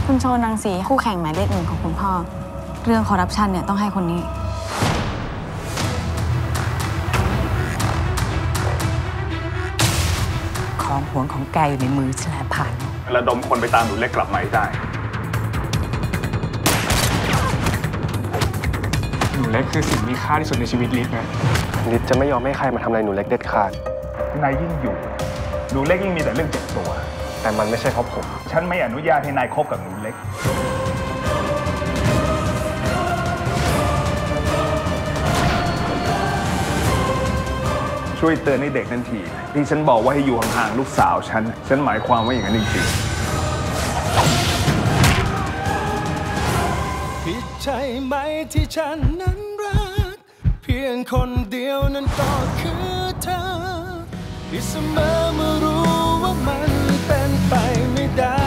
คุณโชนังสีคู่แข่งหมายเลข 1ของคุณพ่อเรื่องคอร์รัปชันเนี่ยต้องให้คนนี้ของหวงของแกอยู่ในมือฉันแล้วผ่านระดมคนไปตามหนูเล็กกลับมาให้ได้หนูเล็กคือสิ่งมีค่าที่สุดในชีวิตลิศนะลิศจะไม่ยอมให้ใครมาทำอะไรหนูเล็กเด็ดขาดนายยิ่งอยู่หนูเล็กยิ่งมีแต่เรื่องเจ็บตัวแต่มันไม่ใช่เพราะผมฉันไม่อนุญาตให้นายคบกับหนูเล็กช่วยเตือนให้เด็กนั่นทีที่ฉันบอกว่าให้อยู่ห่างๆลูกสาวฉันหมายความว่าอย่างนั้นจริงๆผิดใจไหมที่ฉันนั้นรักเพียงคนเดียวนั้นก็คือเธอที่เสมอเมื่อรู้ว่ามันเป็นไปไม่ได้